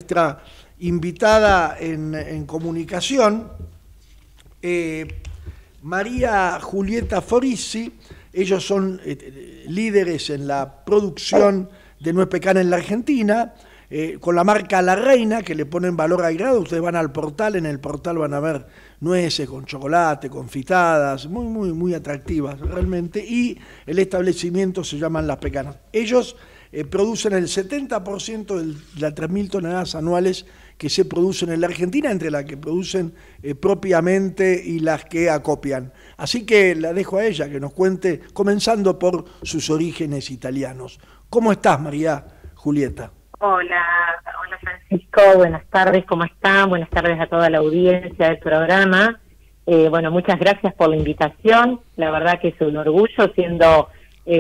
nuestra invitada en comunicación, María Julieta Forisi. Ellos son líderes en la producción de nuez pecana en la Argentina, con la marca La Reina, que le ponen valor agregado. Ustedes van al portal, en el portal van a ver nueces con chocolate, confitadas, muy atractivas realmente, y el establecimiento se llaman Las Pecanas. Ellos producen el 70% de las 3.000 toneladas anuales que se producen en la Argentina, entre las que producen propiamente y las que acopian. Así que la dejo a ella que nos cuente, comenzando por sus orígenes italianos. ¿Cómo estás, María Julieta? Hola Francisco, buenas tardes, ¿cómo están? Buenas tardes a toda la audiencia del programa. Bueno, muchas gracias por la invitación. La verdad que es un orgullo siendo,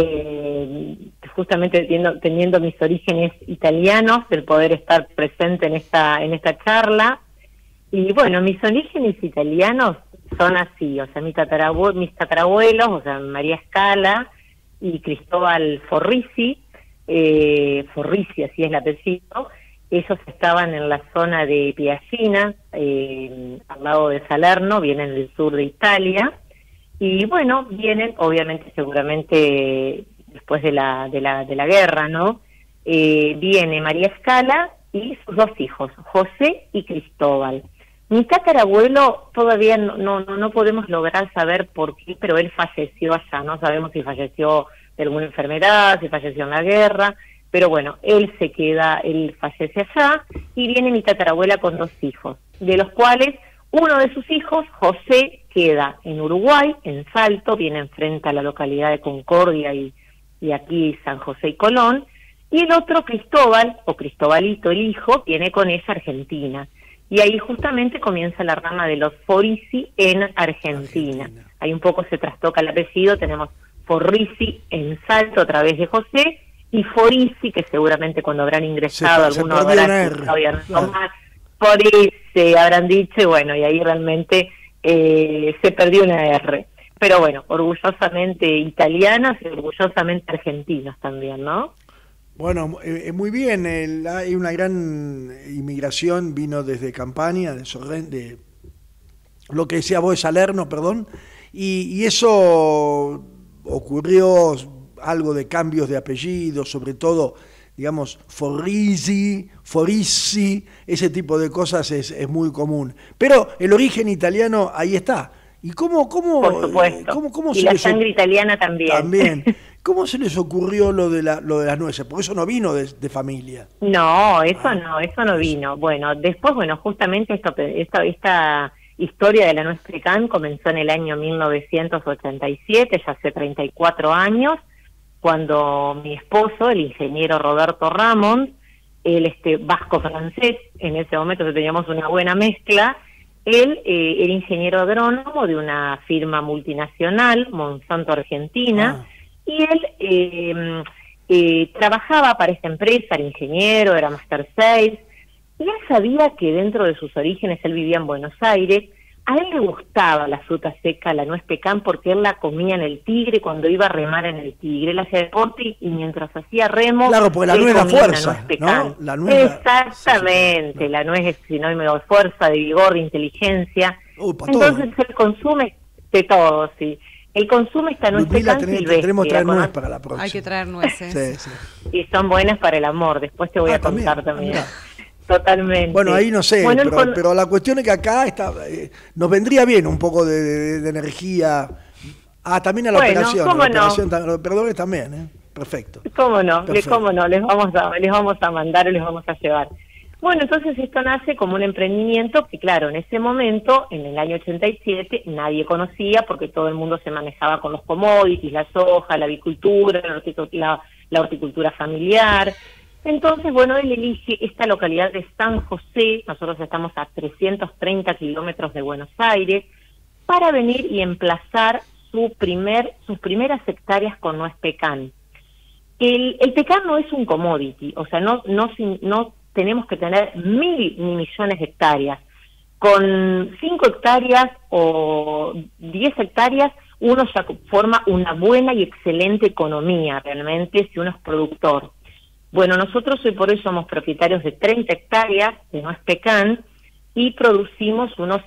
justamente teniendo mis orígenes italianos, el poder estar presente en esta charla. Y bueno, mis orígenes italianos son así, o sea, mis tatarabuelos, o sea, María Scala y Cristóbal Forisi, Forisi, así es el apellido. Ellos estaban en la zona de Piagina, al lado de Salerno, vienen del sur de Italia, y bueno, vienen, obviamente, seguramente después de la guerra, ¿no? Viene María Scala y sus dos hijos, José y Cristóbal. Mi tatarabuelo todavía no podemos lograr saber por qué, pero él falleció allá, no sabemos si falleció de alguna enfermedad, si falleció en la guerra, pero bueno, él fallece allá, y viene mi tatarabuela con dos hijos, de los cuales uno de sus hijos, José, queda en Uruguay, en Salto, viene enfrente a la localidad de Concordia y aquí San José y Colón, y el otro, Cristóbal, o Cristobalito, el hijo, viene con ella a Argentina. Y ahí justamente comienza la rama de los Forisi en Argentina. Ahí un poco se trastoca el apellido, tenemos Forisi en Salto a través de José, y Forisi, que seguramente cuando habrán ingresado algunos habrán Forisi habrán dicho, y bueno, y ahí realmente se perdió una R. Pero bueno, orgullosamente italianas y orgullosamente argentinas también, ¿no? Bueno, muy bien, hay una gran inmigración, vino desde Campania, de lo que decía vos, de Salerno, perdón, y eso ocurrió, algo de cambios de apellido, sobre todo, digamos, Forisi, ese tipo de cosas es muy común. Pero el origen italiano ahí está. ¿Y cómo por supuesto, cómo y la sangre italiana también. También. ¿Cómo se les ocurrió lo de las nueces? Porque eso no vino de familia. No, eso no vino. Bueno, después, justamente esta historia de la nuez pecan comenzó en el año 1987, ya hace 34 años, cuando mi esposo, el ingeniero Roberto Ramón, él vasco-francés, en ese momento teníamos una buena mezcla, él era ingeniero agrónomo de una firma multinacional, Monsanto Argentina, y él trabajaba para esta empresa, era ingeniero, era Master 6, y él sabía que dentro de sus orígenes, él vivía en Buenos Aires, a él le gustaba la fruta seca, la nuez pecan, porque él la comía en el Tigre cuando iba a remar en el Tigre. Él hacía deporte y mientras hacía remo... Claro, porque la nuez da fuerza, ¿no? La nuez exactamente, sí. La nuez es sinónimo de fuerza, de vigor, de inteligencia. Entonces él consume de todo, sí. Él consume esta nuez pecan silvestre. Tenemos que traer nuez para la próxima. Hay que traer nueces. Sí. Y son buenas para el amor, después te voy a contar también. Totalmente. Bueno, ahí no sé, pero la cuestión es que acá nos vendría bien un poco de energía. También a la operación. Los perdón también, perfecto. ¿Cómo no? Les vamos a mandar o les vamos a llevar. Bueno, entonces esto nace como un emprendimiento que, claro, en ese momento, en el año 87, nadie conocía porque todo el mundo se manejaba con los commodities, la soja, la avicultura, la horticultura familiar. Entonces, bueno, él elige esta localidad de San José, nosotros estamos a 330 kilómetros de Buenos Aires, para venir y emplazar sus primeras hectáreas con nuez pecan. El pecan no es un commodity, o sea, no tenemos que tener 1.000 ni millones de hectáreas. Con 5 hectáreas o 10 hectáreas, uno ya forma una buena y excelente economía, realmente, si uno es productor. Bueno, nosotros hoy por hoy somos propietarios de 30 hectáreas de nuez pecan y producimos unos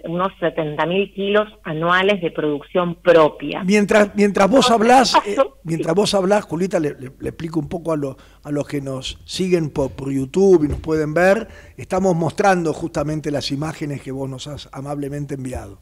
70.000 kilos anuales de producción propia. Mientras vos hablás, Julieta, le explico un poco a los que nos siguen por YouTube y nos pueden ver. Estamos mostrando justamente las imágenes que vos nos has amablemente enviado.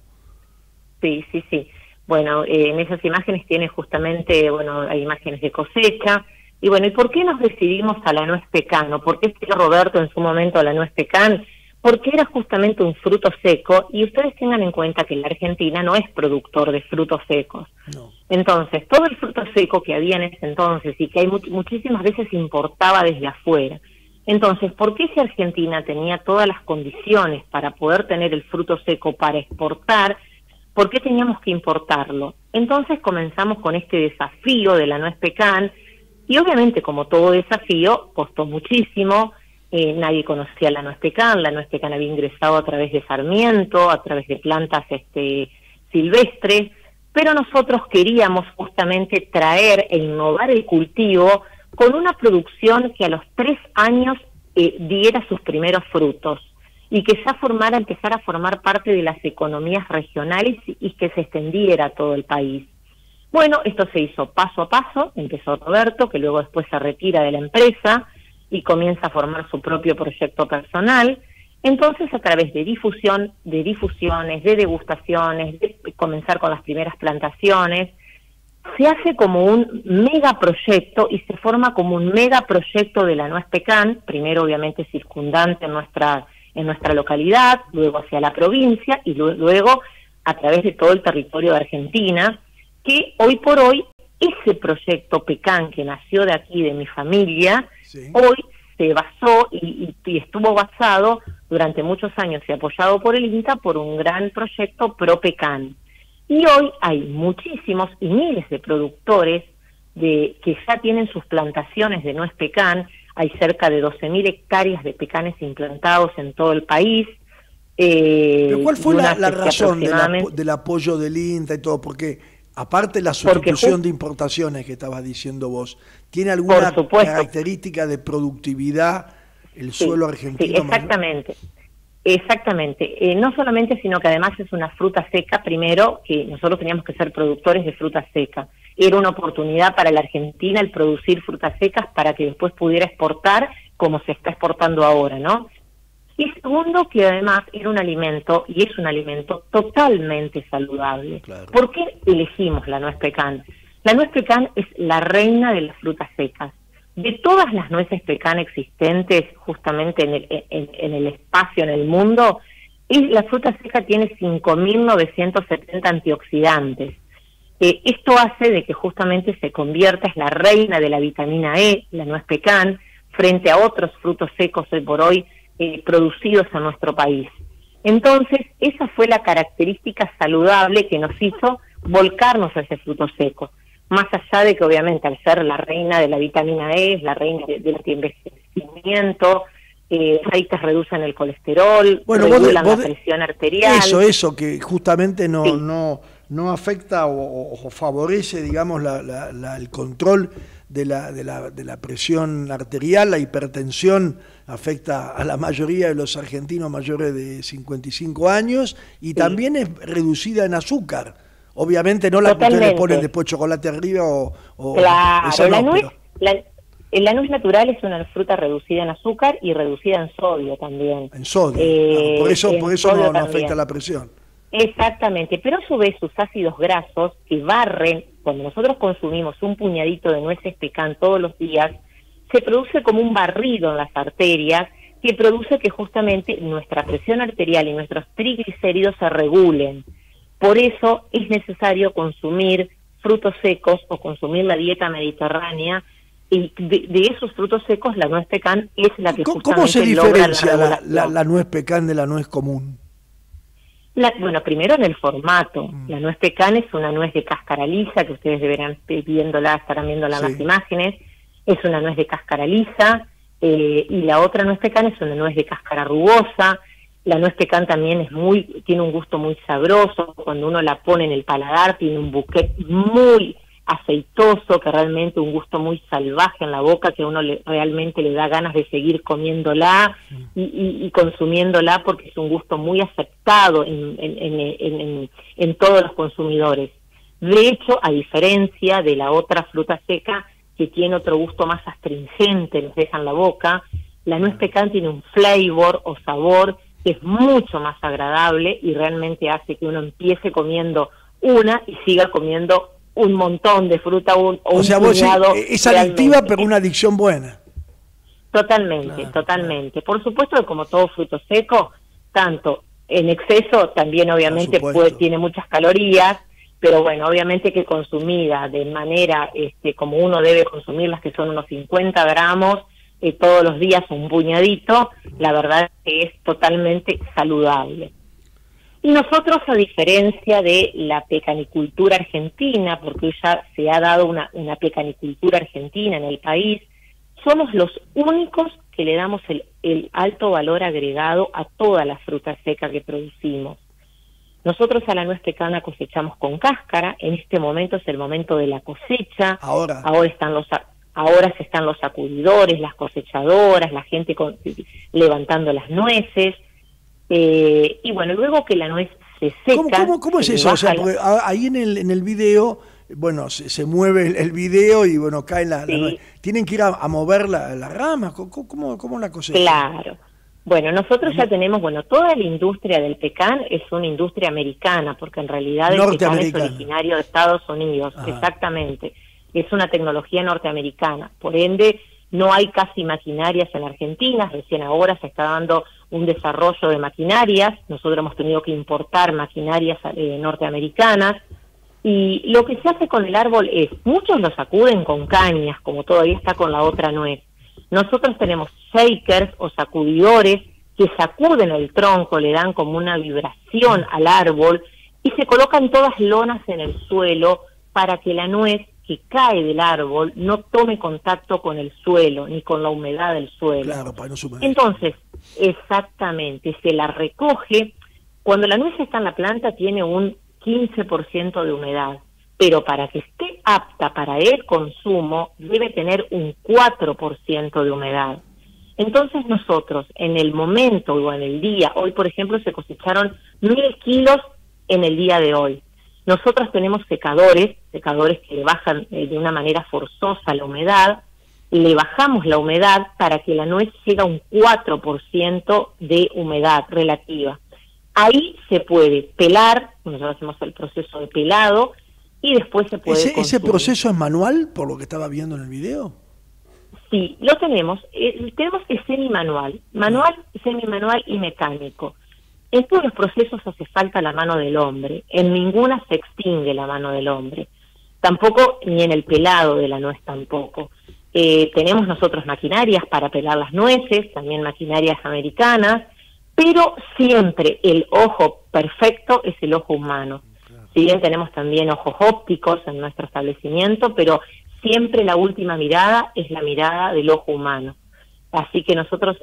Sí. Bueno, en esas imágenes tiene justamente, bueno, hay imágenes de cosecha. Y bueno, ¿y por qué nos decidimos a la nuez pecan? ¿O por qué escribió Roberto en su momento a la nuez pecan? Porque era justamente un fruto seco, y ustedes tengan en cuenta que la Argentina no es productor de frutos secos. No. Entonces, todo el fruto seco que había en ese entonces, y que hay muchísimas veces importaba desde afuera. Entonces, ¿por qué si Argentina tenía todas las condiciones para poder tener el fruto seco para exportar, por qué teníamos que importarlo? Entonces comenzamos con este desafío de la nuez pecan, y obviamente, como todo desafío, costó muchísimo. Nadie conocía la nuez pecan había ingresado a través de sarmiento, a través de plantas silvestres, pero nosotros queríamos justamente traer e innovar el cultivo con una producción que a los 3 años diera sus primeros frutos y que ya empezara a formar parte de las economías regionales y que se extendiera a todo el país. Bueno, esto se hizo paso a paso. Empezó Roberto, que luego después se retira de la empresa y comienza a formar su propio proyecto personal. Entonces, a través de difusiones, de degustaciones, de comenzar con las primeras plantaciones, se hace como un megaproyecto y se forma como un megaproyecto de la nuez pecan, primero obviamente circundante en nuestra localidad, luego hacia la provincia y luego a través de todo el territorio de Argentina, que hoy por hoy ese proyecto pecan que nació de aquí, de mi familia, sí, hoy se basó y estuvo basado durante muchos años y apoyado por el INTA por un gran proyecto Pro Pecan. Y hoy hay muchísimos y miles de productores que ya tienen sus plantaciones de nuez pecan. Hay cerca de 12.000 hectáreas de pecanes implantados en todo el país. ¿Pero cuál fue la razón del apoyo del INTA y todo? Porque aparte la sustitución de importaciones que estabas diciendo vos, ¿tiene alguna característica de productividad el suelo argentino? Sí, exactamente. No solamente, sino que además es una fruta seca, primero, que nosotros teníamos que ser productores de fruta seca. Era una oportunidad para la Argentina el producir frutas secas para que después pudiera exportar como se está exportando ahora, ¿no? Y segundo, que además era un alimento, y es un alimento totalmente saludable. Claro. ¿Por qué elegimos la nuez pecan? La nuez pecan es la reina de las frutas secas. De todas las nueces pecan existentes justamente en el espacio, en el mundo, la fruta seca tiene 5.970 antioxidantes. Esto hace de que justamente se convierta, es la reina de la vitamina E, la nuez pecan, frente a otros frutos secos hoy por hoy, producidos en nuestro país. Entonces, esa fue la característica saludable que nos hizo volcarnos a ese fruto seco. Más allá de que obviamente al ser la reina de la vitamina E, es la reina del antienvejecimiento, ahí te reducen el colesterol, regulan la presión arterial. Eso, que justamente no afecta o favorece, digamos, el control de la presión arterial. La hipertensión afecta a la mayoría de los argentinos mayores de 55 años y también es reducida en azúcar. Obviamente no la que ustedes le ponen después chocolate arriba claro, esa no, la nuez natural es una fruta reducida en azúcar y reducida en sodio también. En sodio, claro, por eso no afecta la presión. Exactamente, pero a su vez sus ácidos grasos que barren, cuando nosotros consumimos un puñadito de nueces pecan todos los días, se produce como un barrido en las arterias que produce que justamente nuestra presión arterial y nuestros triglicéridos se regulen. Por eso es necesario consumir frutos secos o consumir la dieta mediterránea, y de esos frutos secos la nuez pecan es la que justamente ¿Cómo se diferencia la nuez pecan de la nuez común? Bueno, primero en el formato. La nuez pecan es una nuez de cáscara lisa, que ustedes estarán viéndola en las imágenes. Es una nuez de cáscara lisa, y la otra nuez pecan es una nuez de cáscara rugosa. La nuez pecan también tiene un gusto muy sabroso. Cuando uno la pone en el paladar, tiene un bouquet muy aceitoso, que realmente un gusto muy salvaje en la boca, que a uno realmente le da ganas de seguir comiéndola y consumiéndola, porque es un gusto muy aceptado en todos los consumidores. De hecho, a diferencia de la otra fruta seca, que tiene otro gusto más astringente, nos deja en la boca, la nuez pecan tiene un flavor o sabor que es mucho más agradable y realmente hace que uno empiece comiendo una y siga comiendo un montón de fruta o sea, un puñado. Vos es adictiva, pero una adicción buena. Totalmente, claro, totalmente. Claro. Por supuesto que como todo fruto seco, tanto en exceso también obviamente tiene muchas calorías, pero bueno, obviamente que consumida de manera como uno debe consumirlas, que son unos 50 gramos todos los días, un puñadito, la verdad es que es totalmente saludable. Y nosotros, a diferencia de la pecanicultura argentina, porque ya se ha dado una pecanicultura argentina en el país, somos los únicos que le damos el alto valor agregado a toda la fruta seca que producimos. Nosotros a la nuez pecana cosechamos con cáscara, en este momento es el momento de la cosecha, ahora se están los sacudidores, las cosechadoras, la gente levantando las nueces, y bueno, luego que la nuez se seca... ¿Cómo es eso? O sea, porque ahí en el video, bueno, se mueve el video y bueno, cae la nuez. ¿Tienen que ir a mover la rama? ¿Cómo la cosecha? Claro. Bueno, nosotros ya tenemos, toda la industria del pecan es una industria americana, porque en realidad el pecan es originario de Estados Unidos, exactamente. Es una tecnología norteamericana, por ende no hay casi maquinarias en Argentina, recién ahora se está dando un desarrollo de maquinarias, nosotros hemos tenido que importar maquinarias norteamericanas, y lo que se hace con el árbol es, muchos lo sacuden con cañas, como todavía está con la otra nuez. Nosotros tenemos shakers o sacudidores que sacuden el tronco, le dan como una vibración al árbol y se colocan todas lonas en el suelo para que la nuez que cae del árbol no tome contacto con el suelo ni con la humedad del suelo. Claro, para no humedad. Entonces, exactamente, se la recoge. Cuando la nuez está en la planta tiene un 15% de humedad, pero para que esté apta para el consumo debe tener un 4% de humedad. Entonces nosotros, en el momento o en el día, hoy por ejemplo se cosecharon 1000 kilos en el día de hoy. Nosotros tenemos secadores que le bajan de una manera forzosa la humedad, le bajamos la humedad para que la nuez llegue a un 4% de humedad relativa. Ahí se puede pelar, nosotros hacemos el proceso de pelado, y después se puede consumir. ¿Ese proceso es manual, por lo que estaba viendo en el video? Sí, lo tenemos. Tenemos que semi-manual, semi-manual y mecánico. En todos los procesos hace falta la mano del hombre. En ninguna se extingue la mano del hombre. Tampoco, ni en el pelado de la nuez tampoco. Tenemos nosotros maquinarias para pelar las nueces, también maquinarias americanas, pero siempre el ojo perfecto es el ojo humano. Si bien tenemos también ojos ópticos en nuestro establecimiento, pero siempre la última mirada es la mirada del ojo humano. Así que nosotros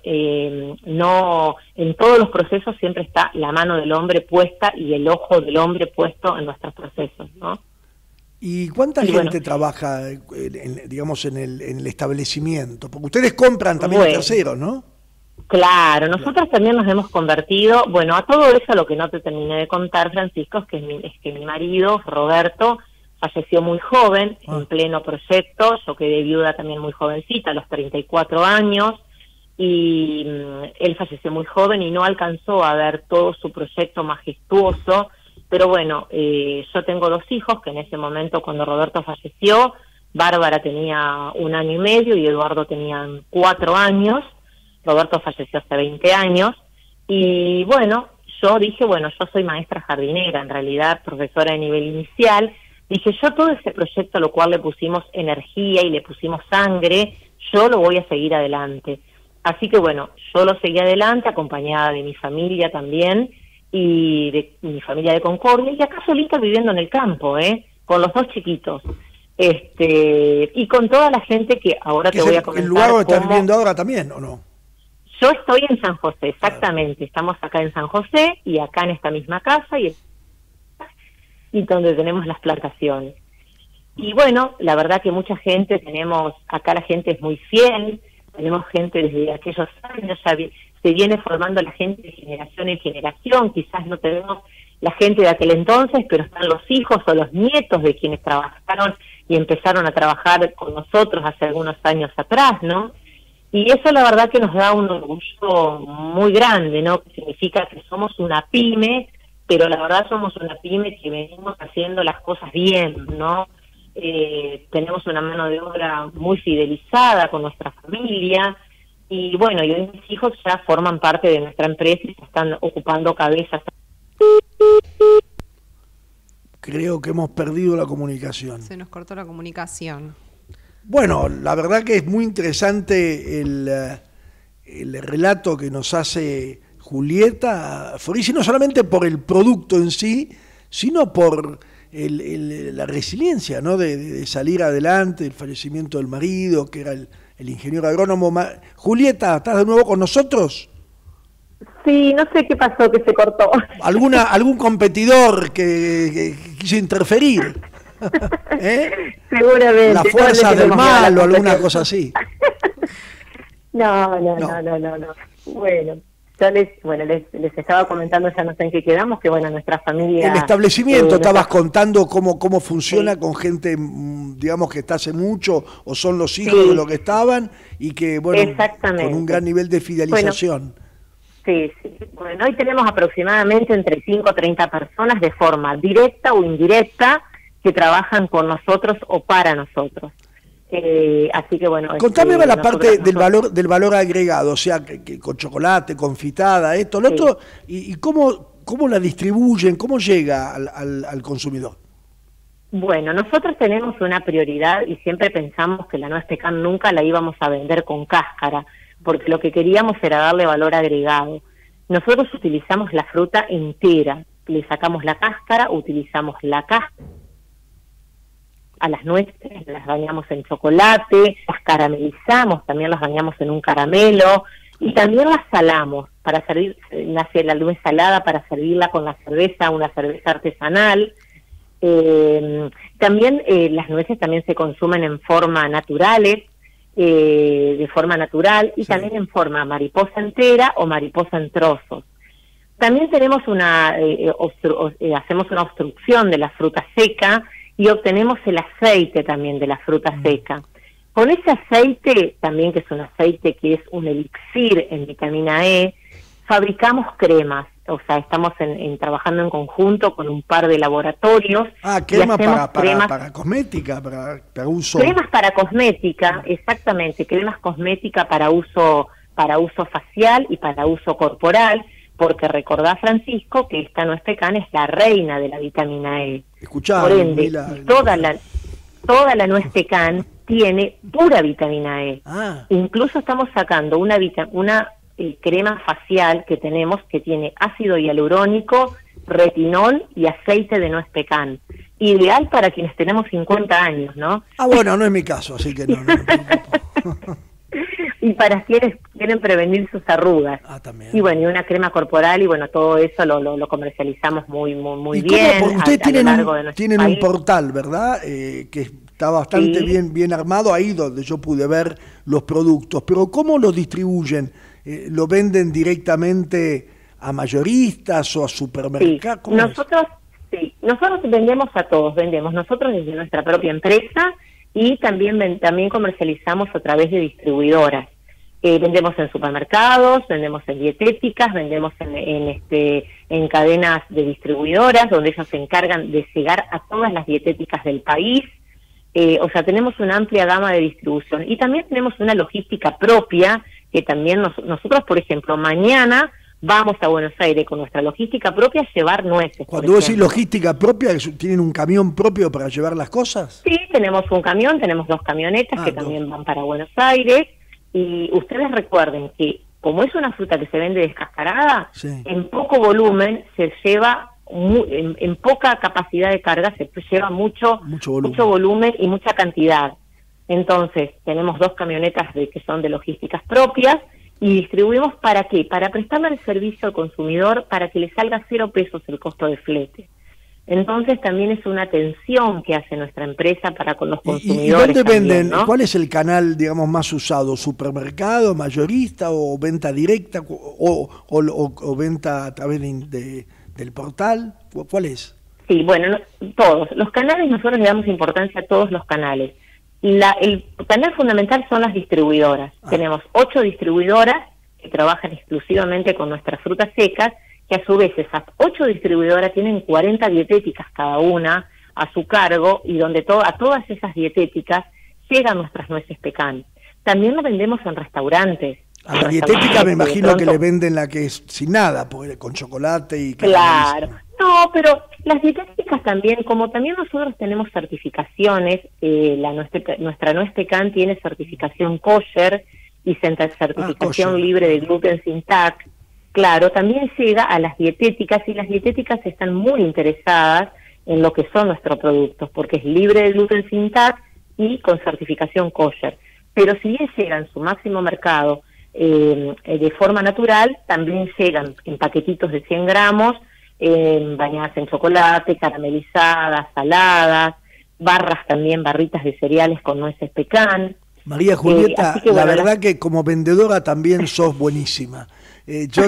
no, en todos los procesos siempre está la mano del hombre puesta y el ojo del hombre puesto en nuestros procesos, ¿no? ¿Y cuánta gente trabaja, digamos, en el establecimiento? Porque ustedes compran también terceros, ¿no? Claro, nosotros también nos hemos convertido, a todo eso lo que no te terminé de contar, Francisco, es que mi marido, Roberto, falleció muy joven, en pleno proyecto. Yo quedé viuda también muy jovencita, a los 34 años, y él falleció muy joven y no alcanzó a ver todo su proyecto majestuoso, pero yo tengo 2 hijos, que en ese momento cuando Roberto falleció, Bárbara tenía 1 año y medio y Eduardo tenía 4 años, Roberto falleció hace 20 años, y yo dije, yo soy maestra jardinera, en realidad profesora de nivel inicial. Dije, yo todo ese proyecto a lo cual le pusimos energía y le pusimos sangre, yo lo voy a seguir adelante. Así que yo lo seguí adelante, acompañada de mi familia también, y de mi familia de Concordia, y acá solita viviendo en el campo, con los 2 chiquitos. Y con toda la gente que ahora te voy a comentar. ¿El lugar donde estás viviendo ahora también, o no? Yo estoy en San José, exactamente. Claro. Estamos acá en San José y acá en esta misma casa y donde tenemos las plantaciones. Y bueno, la verdad que mucha gente, tenemos, acá la gente es muy fiel, tenemos gente desde aquellos años, se viene formando la gente de generación en generación, quizás no tenemos la gente de aquel entonces, pero están los hijos o los nietos de quienes trabajaron y empezaron a trabajar con nosotros hace algunos años atrás, ¿no? Y eso la verdad que nos da un orgullo muy grande, ¿no? Que significa que somos una pyme, pero la verdad somos una pyme que venimos haciendo las cosas bien, ¿no? Tenemos una mano de obra muy fidelizada con nuestra familia, y bueno, y hoy mis hijos ya forman parte de nuestra empresa y se están ocupando cabezas. Creo que hemos perdido la comunicación. Se nos cortó la comunicación. Bueno, la verdad que es muy interesante el relato que nos hace Julieta Forisi, no solamente por el producto en sí, sino por la resiliencia, ¿no? de salir adelante, el fallecimiento del marido, que era el ingeniero agrónomo. Julieta, ¿estás de nuevo con nosotros? Sí, no sé qué pasó, que se cortó. ¿Algún competidor que quiso interferir? Seguramente. La fuerza del mal o alguna cosa así. No. Bueno, yo les estaba comentando, ya no sé en qué quedamos, que bueno, nuestra familia... El establecimiento, estabas contando cómo funciona, sí, con gente, digamos, que está hace mucho, o son los hijos, sí, de lo que estaban, y que, bueno, con un gran nivel de fidelización. Sí. Bueno, hoy tenemos aproximadamente entre 5 o 30 personas de forma directa o indirecta que trabajan con nosotros o para nosotros. Así que bueno... Contame la parte del valor agregado, o sea, que con chocolate, confitada, esto, lo otro, y cómo la distribuyen, cómo llega al consumidor. Bueno, nosotros tenemos una prioridad y siempre pensamos que la nuez pecan nunca la íbamos a vender con cáscara, porque lo que queríamos era darle valor agregado. Nosotros utilizamos la fruta entera, le sacamos la cáscara, utilizamos la cáscara a las nueces, las bañamos en chocolate, las caramelizamos, también las bañamos en un caramelo, y también las salamos para servir, nace la nuez salada para servirla con la cerveza, una cerveza artesanal. También las nueces también se consumen en forma naturales, de forma natural, y sí, también en forma mariposa entera o mariposa en trozos. También tenemos hacemos una obstrucción de la fruta seca y obtenemos el aceite también de la fruta seca. Con ese aceite, también que es un aceite que es un elixir en vitamina E, fabricamos cremas. O sea, estamos trabajando en conjunto con un par de laboratorios. Cremas para cosmética, para uso. Cremas para cosmética, exactamente, cremas cosmética para uso facial y para uso corporal, porque recordá, Francisco, que esta nuez pecan es la reina de la vitamina E. Escuchá, por ende, toda la nuez pecan tiene pura vitamina E. Incluso estamos sacando una crema facial que tenemos que tiene ácido hialurónico, retinol y aceite de nuez pecan. Ideal para quienes tenemos 50 años, ¿no? Bueno, no es mi caso, así que no. Y para quienes quieren prevenir sus arrugas. También. Y bueno, y una crema corporal, y bueno, todo eso lo comercializamos muy bien. Porque ustedes tienen un portal, ¿verdad? Que está bastante bien armado, ahí donde yo pude ver los productos. Pero ¿cómo los distribuyen? ¿Lo venden directamente a mayoristas o a supermercados? Nosotros vendemos a todos, nosotros desde nuestra propia empresa, y también comercializamos a través de distribuidoras. Vendemos en supermercados, vendemos en dietéticas, vendemos en cadenas de distribuidoras, donde ellos se encargan de llegar a todas las dietéticas del país. O sea, tenemos una amplia gama de distribución, y también tenemos una logística propia, que también nosotros, por ejemplo, mañana vamos a Buenos Aires con nuestra logística propia a llevar nueces. Cuando vos decís logística propia, ¿tienen un camión propio para llevar las cosas? Sí, tenemos un camión, tenemos 2 camionetas que también van para Buenos Aires, y ustedes recuerden que como es una fruta que se vende descascarada, en poco volumen se lleva, en poca capacidad de carga se lleva mucho volumen y mucha cantidad. Entonces, tenemos 2 camionetas que son de logísticas propias, y distribuimos ¿para qué? Para prestarle el servicio al consumidor, para que le salga 0 pesos el costo de flete. Entonces también es una atención que hace nuestra empresa para con los ¿Y consumidores. dónde también, venden? ¿no? ¿Cuál es el canal, digamos, más usado? ¿Supermercado, mayorista o venta directa o venta a través del portal? ¿Cuál es? Sí, bueno, todos. Los canales, nosotros le damos importancia a todos los canales. El canal fundamental son las distribuidoras. Tenemos 8 distribuidoras que trabajan exclusivamente con nuestras frutas secas, que a su vez esas 8 distribuidoras tienen 40 dietéticas cada una a su cargo, y donde a todas esas dietéticas llegan nuestras nueces pecan. También lo vendemos en restaurantes. A la dietética me imagino que le venden la que es sin nada, porque con chocolate y claro. No, pero las dietéticas también, como también nosotros tenemos certificaciones, nuestra nuez pecan tiene certificación kosher y certificación kosher. libre de gluten sin TAC. Claro, también llega a las dietéticas, y las dietéticas están muy interesadas en lo que son nuestros productos, porque es libre de gluten sin TAC y con certificación kosher. Pero si bien llega en su máximo mercado de forma natural, también llegan en paquetitos de 100 gramos, bañadas en chocolate, caramelizadas, saladas, barras también, barritas de cereales con nueces pecan. María Julieta, que, bueno, la verdad que como vendedora también sos buenísima. Yo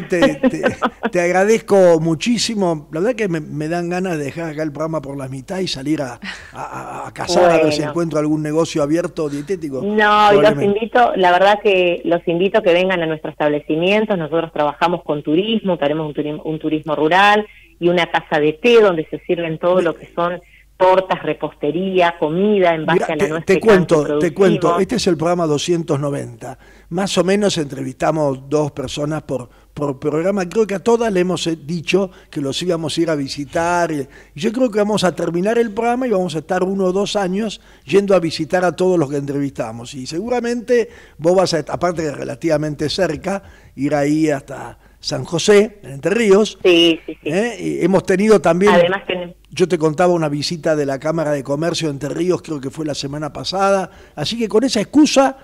te agradezco muchísimo. La verdad que me dan ganas de dejar acá el programa por la mitad y salir a cazar, a ver si encuentro algún negocio abierto dietético. No, y la verdad que los invito a que vengan a nuestro establecimiento. Nosotros trabajamos con turismo, tenemos un turismo rural y una casa de té donde se sirven todo lo que son tortas, repostería, comida en base a la nuez pecan que te cuento, este es el programa 290. Más o menos entrevistamos 2 personas por programa. Creo que a todas le hemos dicho que los íbamos a ir a visitar. Y yo creo que vamos a terminar el programa y vamos a estar 1 o 2 años yendo a visitar a todos los que entrevistamos. Y seguramente vos vas a, aparte de relativamente cerca, ir ahí hasta San José, en Entre Ríos. Sí. Y hemos tenido también, además yo te contaba una visita de la Cámara de Comercio de Entre Ríos, creo que fue la semana pasada, así que con esa excusa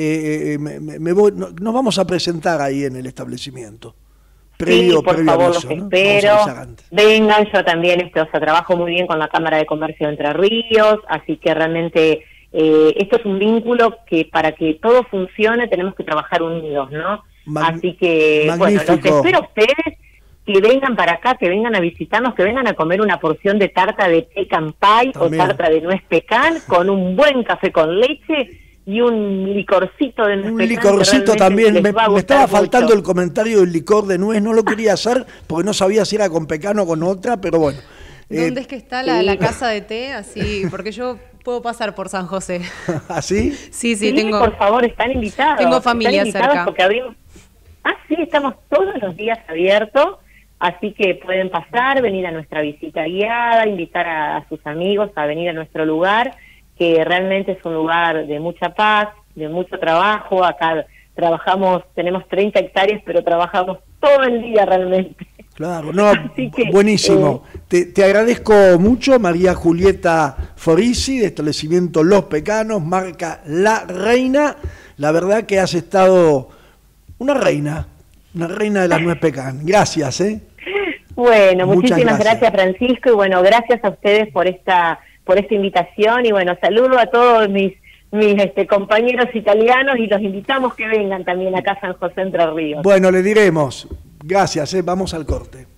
nos vamos a presentar ahí en el establecimiento. Previo favor, aviso, los ¿no? espero. Vengan, yo también trabajo muy bien con la Cámara de Comercio de Entre Ríos, así que realmente esto es un vínculo que para que todo funcione tenemos que trabajar unidos, ¿no? Así que, magnífico. Bueno, los espero a ustedes que vengan para acá, que vengan a visitarnos, que vengan a comer una porción de tarta de pecan pie también, o tarta de nuez pecan, con un buen café con leche y un licorcito de nuez pecan. Un licorcito también, me estaba faltando mucho el comentario del licor de nuez, no lo quería hacer porque no sabía si era con pecan o con otra, pero bueno. ¿Dónde es que está la casa de té? Así, porque yo puedo pasar por San José. ¿Así? Sí, tengo. Por favor, están invitados. Tengo familia cerca. Porque abrimos. Sí, estamos todos los días abiertos, así que pueden pasar, venir a nuestra visita guiada, invitar a sus amigos a venir a nuestro lugar, que realmente es un lugar de mucha paz, de mucho trabajo. Acá tenemos 30 hectáreas, pero trabajamos todo el día realmente. Claro, no, buenísimo. Te agradezco mucho, María Julieta Forisi, de establecimiento Los Pecanos, marca La Reina. La verdad que has estado una reina de la nuez pecan. Gracias, Bueno, muchísimas gracias, Francisco, y bueno, gracias a ustedes por esta invitación, y bueno, saludo a todos mis compañeros italianos, y los invitamos que vengan también acá a San José Entre Ríos. Bueno, le diremos. Gracias, vamos al corte.